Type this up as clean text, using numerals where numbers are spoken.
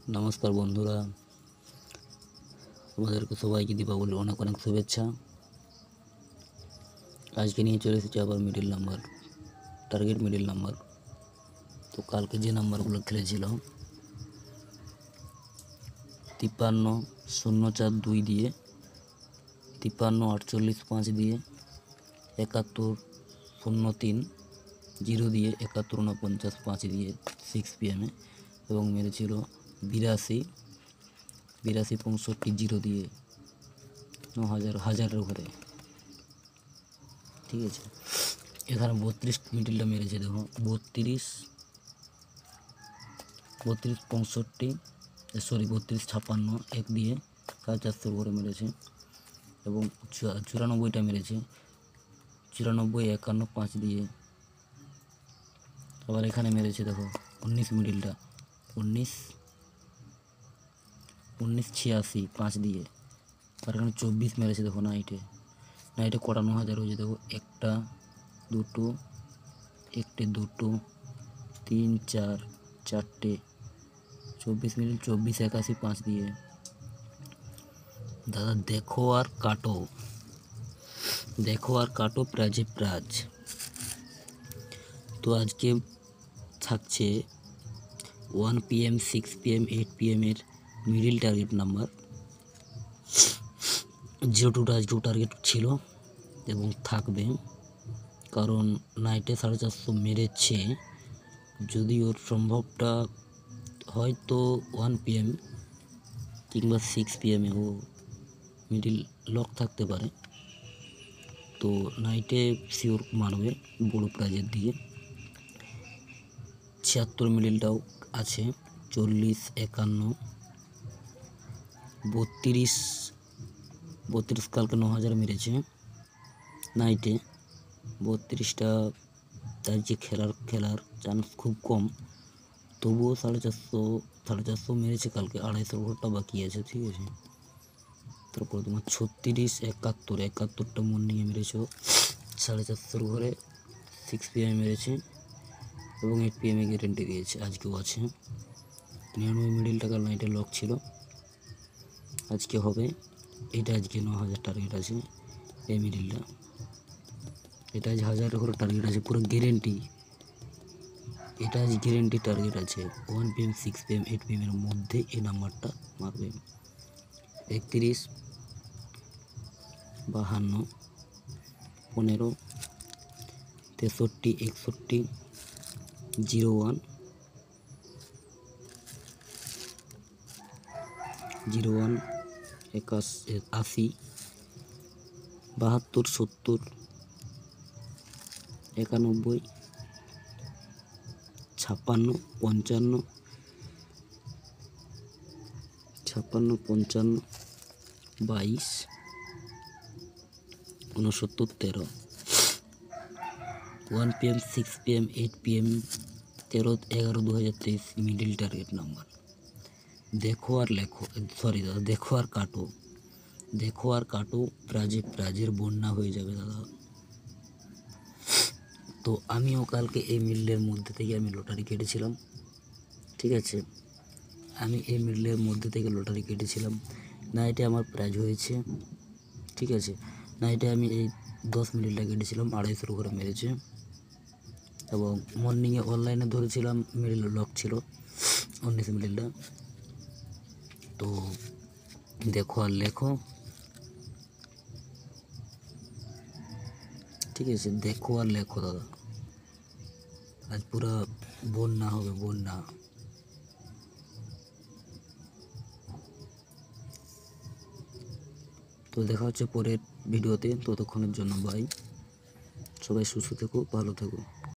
নমস্কার বন্ধুরা, তোমাদেরকে সবাইকে দীপাবলির অনেক অনেক শুভেচ্ছা। আজকে নিয়ে চলে এসেছি আবার middle number, target middle number. তো কালকে যে নাম্বারগুলো খেলেছিলাম 53-0-4-2 দিয়ে, 53-48-5 দিয়ে, 71-0-3-0 দিয়ে, 71-49-5 দিয়ে 6 PM এবং মেরেছিল 82-65-0 দিয়ে 9000 ঘরে। ঠিক আছে, এখানে 32 মিডিলটা মেরেছে, দেখো 32-65 1 দিয়ে 450 ঘরে মেরেছে এবং 94টা মেরেছে 94-51-5 দিয়ে। আবার এখানে মেরেছে দেখো 19 মিডিলটা 19-86-5 দিয়ে। আর এখানে 24 মেরেছে দেখো নাইটে কটা 9000 হয়েছে দেখো, 1টা 2টো 1টে 2টো 3 4 4টে 24 মিডিল 24-81-5 দিয়ে। দাদা দেখো আর কাটো প্রাজে প্রাজ। তো আজকে থাকছে 1 PM 6 PM 8 PM এর মিডিল টার্গেট নাম্বার। 0-2 টার্গেট ছিল এবং থাকবে, কারণ নাইটে 450 মেরেছে। যদি ওর সম্ভবটা হয়তো 1 PM কিংবা 6 PM ও মিডিল লক থাকতে পারে। তো নাইটে শিওর মারবে বড় প্রাইজের দিকে। 76 মিডিলটাও আছে, 40-51 32 কালকে 9000 মেরেছে নাইটে। 32টা তার যে খেলার চান্স খুব কম, তবুও 450 মেরেছে কালকে। 250 ঘরটা বাকি আছে। ঠিক আছে, তারপর তোমার 36-71-71টা মর্নিংয়ে মেরেছে 450 ঘরে, 6 PM মেরেছে এবং 8 PM গ্যারেন্টি দিয়েছে, আজকেও আছে। 99 মিডিল টাকার নাইটে লক ছিল, আজকে হবে। এটা আজকে 9000 টার্গেট আছে এই মিডিলটা, এটা আজ 1000 করে টার্গেট আছে, পুরো গ্যারেন্টি। এটা আজ গ্যারেন্টি টার্গেট আছে 1 PM 6 PM 8 PM এর মধ্যে এই নাম্বারটা মারবে। 31-52 15 63-61 01 01 80 72 70 91 56 55 56 55 22 69 13 1 PM 6 PM 8 PM 13-11-2023 middle target number. দেখো আর দাদা দেখো আর কাটো প্রাজের বন্যা হয়ে যাবে দাদা। তো আমিও কালকে এই মিডলের মধ্যে থেকে আমি লটারি কেটেছিলাম। ঠিক আছে, আমি এই মিডলের মধ্যে থেকে লটারি কেটেছিলাম। নাইটে আমার প্রাইজ হয়েছে। ঠিক আছে, নাইটে আমি এই 10 মিডিলটা কেটেছিলাম, 250 করে মেরেছে এবং মর্নিংয়ে অনলাইনে ধরেছিলাম, মিডিল লক ছিল 19 মিডিলটা। তো দেখো আর লেখো। ঠিক আছে, দেখো আর লেখো দাদা, আজ পুরো বন্যা হবে, বন্যা। তো দেখা হচ্ছে পরের ভিডিওতে, ততক্ষণের জন্য বাই। সবাই সুস্থ থেকো, ভালো থেকো।